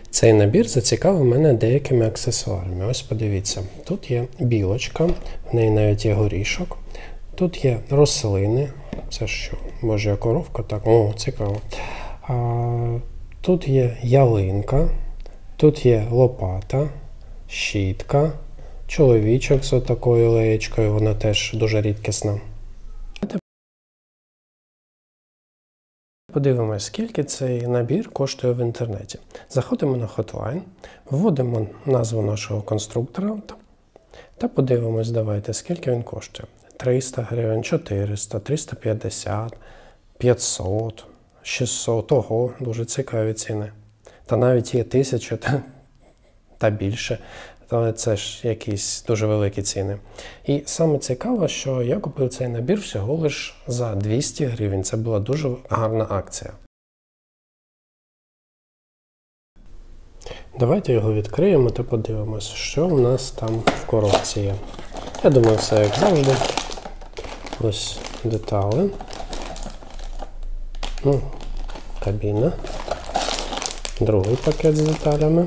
Цей набір зацікавив мене деякими аксесуарами. Ось подивіться, тут є білочка, в неї навіть є горішок. Тут є рослини. Це що? Божа коровка? Так, о, цікаво. Тут є ялинка, тут є лопата, щітка, чоловічок з отакою леєчкою, вона теж дуже рідкісна. Подивимось, скільки цей набір коштує в інтернеті. Заходимо на Hotline, вводимо назву нашого конструктора та подивимось, давайте, скільки він коштує. 300 гривень, 400, 350, 500, 600, ого, дуже цікаві ціни. Та навіть є 1000 та більше. Але це ж якісь дуже великі ціни. І саме цікаво, що я купив цей набір всього лиш за 200 гривень. Це була дуже гарна акція. Давайте його відкриємо та подивимось, що у нас там в коробці є. Я думаю, все як завжди. Ось деталі. Кабіна. Другий пакет з деталями.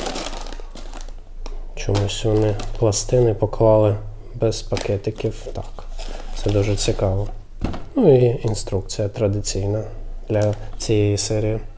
Чомусь вони пластини поклали без пакетиків. Так, це дуже цікаво. Ну і інструкція традиційна для цієї серії.